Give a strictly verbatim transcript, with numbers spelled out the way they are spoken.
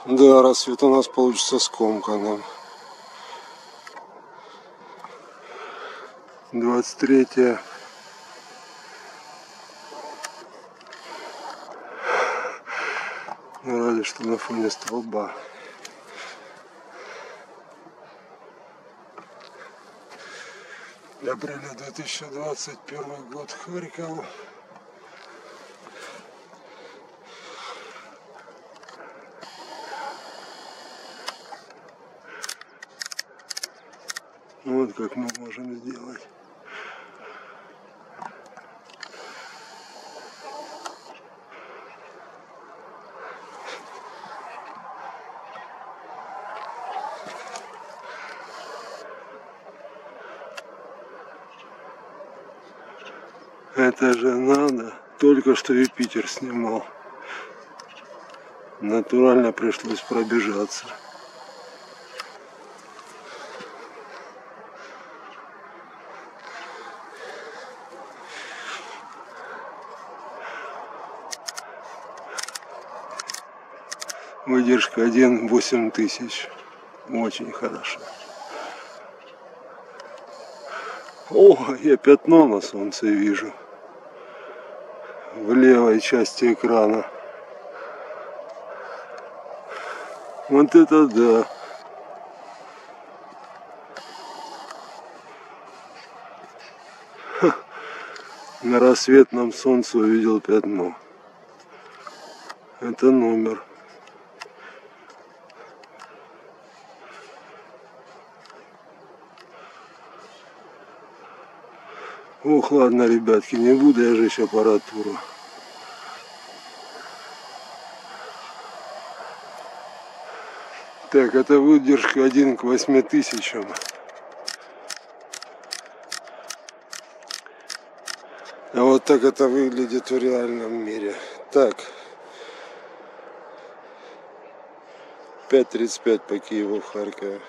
Да, рассвет у нас получится скомканным. двадцать третье. Ну, разве что на фоне столба. Апреля две тысячи двадцать первый год, Харьков. Вот как мы можем сделать. Это же надо. Только что Юпитер снимал. Натурально пришлось пробежаться. Выдержка один восемь тысяч. Очень хорошо. О, я пятно на солнце вижу. В левой части экрана. Вот это да. Ха. На рассветном солнце увидел пятно. Это номер. Ох, ладно, ребятки, не буду я жечь аппаратуру. Так, это выдержка один к восьми тысячам. А вот так это выглядит в реальном мире. Так. пять тридцать пять по Киеву, в Харькове.